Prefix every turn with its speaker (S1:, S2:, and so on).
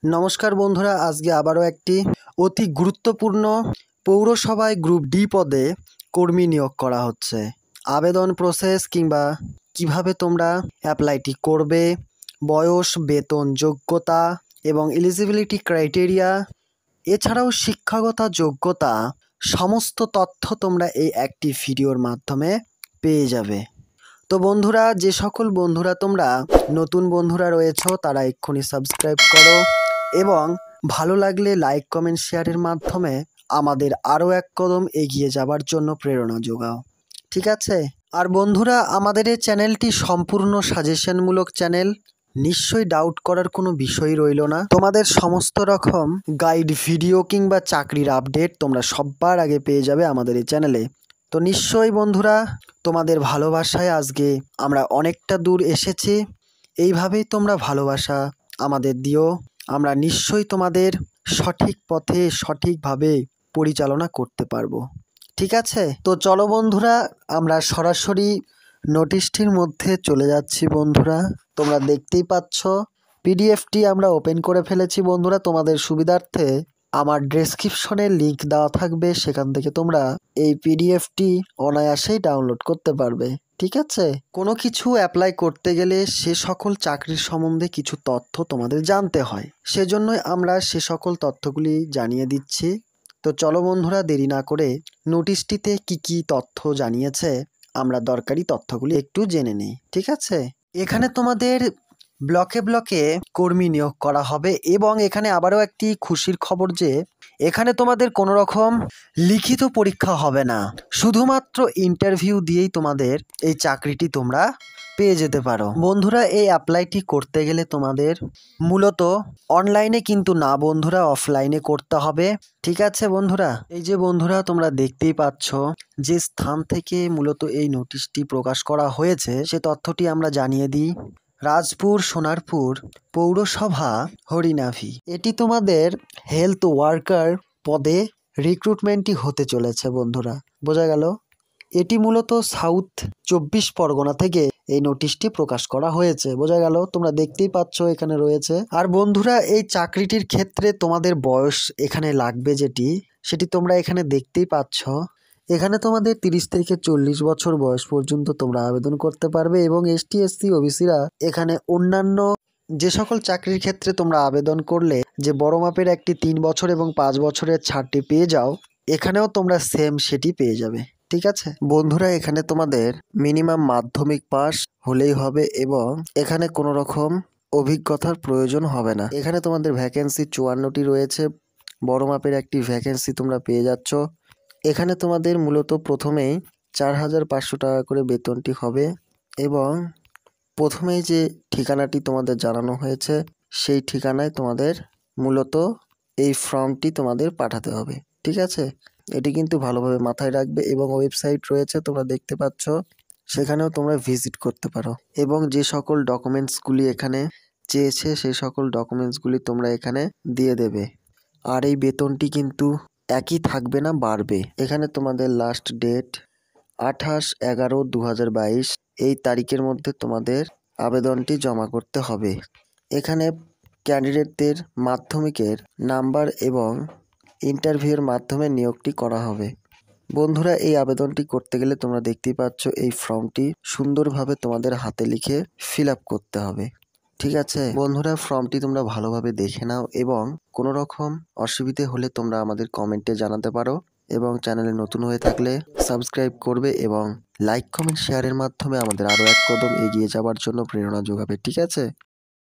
S1: नमस्कार बंधुरा आज के आबारो एकटी अति गुरुत्वपूर्ण पौरसभाय ग्रुप डी पदे कर्मी नियोग करा होच्छे। आवेदन प्रसेस किंबा किभाबे तोमरा अ্যাপ্লাইটি करबे, बयस, वेतन, योग्यता एवं एलिजिबिलिटी क्राइटेरिया एछाड़ाओ शिक्षागत योग्यता समस्त तथ्य तोमरा एई एकटी भिडियोर माध्यमे पेये जाबे। तो बंधुरा जे सकल बंधुरा तोमरा नतून बंधुरा रयेछो तारा एक्षुनि सबस्क्राइब करो एवं भालो लागले लाइक कमेंट शेयारेर माध्यमे आमादेर आरो एक कदम एगिए जाबार जोन्नो प्रेरणा जोगाओ। ठीक आछे? आर बंधुरा आमादेर एई चैनेलटी सम्पूर्ण साजेशनमूलक चैनेल, निश्चयई डाउट करार कोनो विषय रइलो ना। तोमादेर समस्त रकम गाइड भिडियो किंबा चाकरिर आपडेट तोमरा सब्बार आगे पेये जाबे आमादेर एई चैनेले। तो निश्चयई बंधुरा तोमादेर भालोबासाय आजके आमरा अनेकटा दूर एसेछि। एइभाবেই तोमरा भालोबासा आमादेर दिओ, आमरा निश्चयई तोमादेर सठिक पथे सठिकभाবে परिचालना करते पारबो। ठीक आछे? तो चलो बंधुरा आमरा सरासरि नोटिशटिर मध्य चले जाচ্ছি बंधुरा। तोमरा देखतेই পাচ্ছো পিডিএফটি আমরা ওপেন করে ফেলেছি বন্ধুরা। তোমাদের সুবিধার্থে আমার ডেসক্রিপশনে লিংক দেওয়া থাকবে, সেখান থেকে তোমরা এই পিডিএফটি অনায়াসেই ডাউনলোড করতে পারবে। ঠিক আছে? কোনো কিছু অ্যাপ্লাই করতে গেলে সে সকল চাকরির সম্বন্ধে কিছু তথ্য তোমাদের জানতে হয়, সেজন্যই আমরা সে সকল তথ্যগুলি জানিয়ে দিচ্ছি। তো চলো বন্ধুরা দেরি না করে নোটিশটিতে কি কি তথ্য জানিয়েছে আমরা দরকারি তথ্যগুলি একটু জেনে নিই। ঠিক আছে? এখানে তোমাদের ব্লকে ব্লকে কর্মী নিয়োগ করা হবে এবং এখানে আবারও একটি খুশির খবর যে এখানে তোমাদের কোনো রকম লিখিত পরীক্ষা হবে না, শুধুমাত্র ইন্টারভিউ দিয়েই তোমাদের এই চাকরিটি তোমরা পেয়ে যেতে পারো। বন্ধুরা এই অ্যাপ্লাইটি করতে গেলে তোমাদের মূলত অনলাইনে কিন্তু না বন্ধুরা, অফলাইনে করতে হবে। ঠিক আছে বন্ধুরা? এই যে বন্ধুরা তোমরা দেখতেই পাচ্ছ যে স্থান থেকে মূলত এই নোটিশটি প্রকাশ করা হয়েছে সে তথ্যটি আমরা জানিয়ে দিই। রাজপুর সোনারপুর পৌরসভা হরিনাভি, এটি তোমাদের হেলথ ওয়ার্কার পদে রিক্রুটমেন্টটি হতে চলেছে বন্ধুরা। বোঝা গেল? এটি মূলত সাউথ 24 পরগনা থেকে এই নোটিশটি প্রকাশ করা হয়েছে। বোঝা গেল? তোমরা দেখতেই পাচ্ছ এখানে রয়েছে। আর বন্ধুরা এই চাকরিটির ক্ষেত্রে তোমাদের বয়স এখানে লাগবে সেটি তোমরা এখানে দেখতেই পাচ্ছ। এখানে তোমাদের 30 থেকে 40 বছর বয়স পর্যন্ত তোমরা আবেদন করতে পারবে এবং এসটি এসসি ওবিসিরা এখানে অন্যান্য যে সকল চাকরির ক্ষেত্রে তোমরা আবেদন করলে যে বড় মাপের একটি 3 বছর এবং 5 বছরের ছাড়টি পেয়ে যাও, এখানেও তোমরা সেম সেটি পেয়ে যাবে। ঠিক আছে বন্ধুরা? এখানে তোমাদের মিনিমাম মাধ্যমিক পাস হলেই হবে এবং এখানে কোনো রকম অভিজ্ঞতার প্রয়োজন হবে না। এখানে তোমাদের ভ্যাকেন্সি 54টি রয়েছে, বড় মাপের একটি ভ্যাকেন্সি তোমরা পেয়ে যাচ্ছ। এখানে তোমাদের মূলত প্রথমেই 4500 টাকা করে বেতনটি হবে এবং প্রথমেই যে ঠিকানাটি তোমাদের জানানো হয়েছে সেই ঠিকানায় তোমাদের মূলত এই ফর্মটি তোমাদের পাঠাতে হবে। ঠিক আছে? এটি কিন্তু ভালোভাবে মাথায় রাখবে এবং ওয়েবসাইট রয়েছে তোমরা দেখতে পাচ্ছ, সেখানেও তোমরা ভিজিট করতে পারো এবং যে সকল ডকুমেন্টসগুলি এখানে চেয়েছে সেই সকল ডকুমেন্টসগুলি তোমরা এখানে দিয়ে দেবে। আর এই বেতনটি কিন্তু একই থাকবে না, বাড়বে। এখানে তোমাদের লাস্ট ডেট 28/11/2022 এই তারিখের মধ্যে তোমাদের আবেদনটি জমা করতে হবে। এখানে ক্যান্ডিডেটদের মাধ্যমিকের নাম্বার এবং ইন্টারভিউর মাধ্যমে নিয়োগটি করা হবে। বন্ধুরা এই আবেদনটি করতে গেলে তোমরা দেখতেই পাচ্ছ এই ফর্মটি সুন্দরভাবে তোমাদের হাতে লিখে ফিল আপ করতে হবে। ঠিক আছে বন্ধুরা? ফর্মটি তোমরা ভালোভাবে দেখে নাও এবং কোনো রকম অসুবিধে হলে তোমরা আমাদের কমেন্টে জানাতে পারো এবং চ্যানেলে নতুন হয়ে থাকলে সাবস্ক্রাইব করবে এবং লাইক কমেন্ট শেয়ারের মাধ্যমে আমাদের আরও এক কদম এগিয়ে যাওয়ার জন্য প্রেরণা যোগাবে। ঠিক আছে?